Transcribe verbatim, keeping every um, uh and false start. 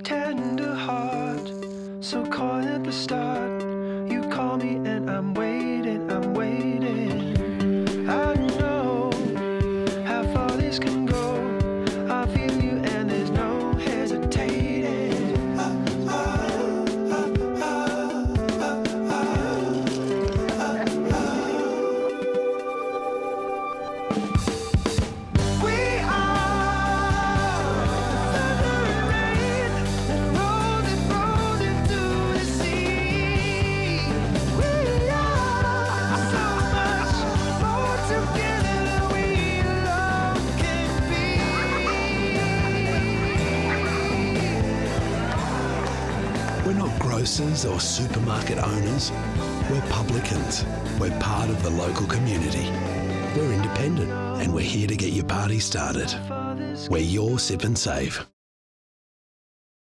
tender heart, so caught at the start. You call me and I'm waiting, I'm waiting. I know how far this can go. I feel you and there's no hesitating. We're not grocers or supermarket owners. We're publicans. We're part of the local community. We're independent and we're here to get your party started. We're your Sip and Save.